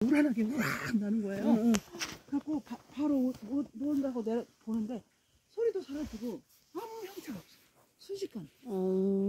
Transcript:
우란하게 우락 나는 거예요. 그래갖고 바로 누운다고 내가 보는데 소리도 사라지고 아무 형체가 없어. 순식간에.